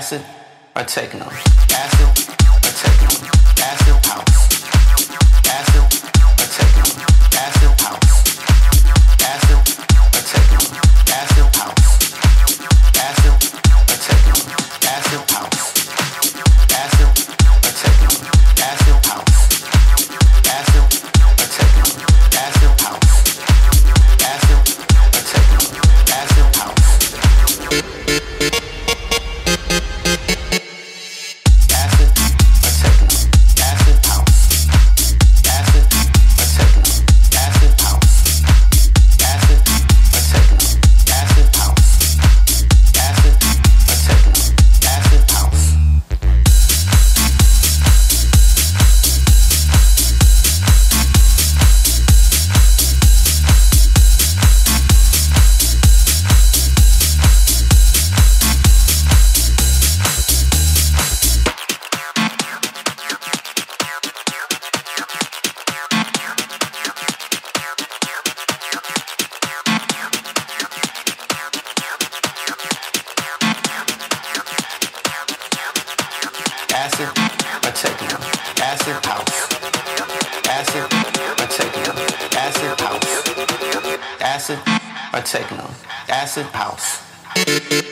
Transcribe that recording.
Acid or techno? Acid or techno? Acid house. Acid or techno? Acid house. Acid or techno? Acid house. Acid or techno? Acid house. Acid or techno? Acid house. Acid or techno? Acid house. Acid or techno? Acid house. Acid or techno? Acid house. Acid or techno? Acid house. Acid or techno? Acid house.